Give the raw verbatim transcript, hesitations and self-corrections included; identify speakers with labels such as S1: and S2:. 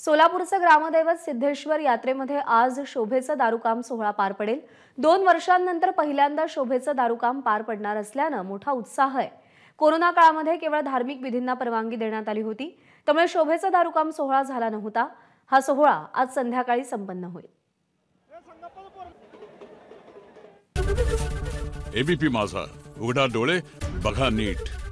S1: सोलापूरचं ग्रामदैवत सिद्धेश्वर यात्रेमध्ये आज शोभेचं दारूकाम सोहळा पार पडेल। दोन वर्षांनंतर पहिल्यांदा शोभेचं दारूकाम पार पडणार असल्यानं मोठा उत्साह आहे। कोरोना काळामध्ये केवळ धार्मिक विधींना परवानगी देण्यात आली होती, त्यामुळे शोभेचं दारूकाम सोहळा झाला नव्हता। हा सोहळा आज संध्याकाळी संपन्न होईल।
S2: एबीपी माझा, उघडा डोळे बघा नीट।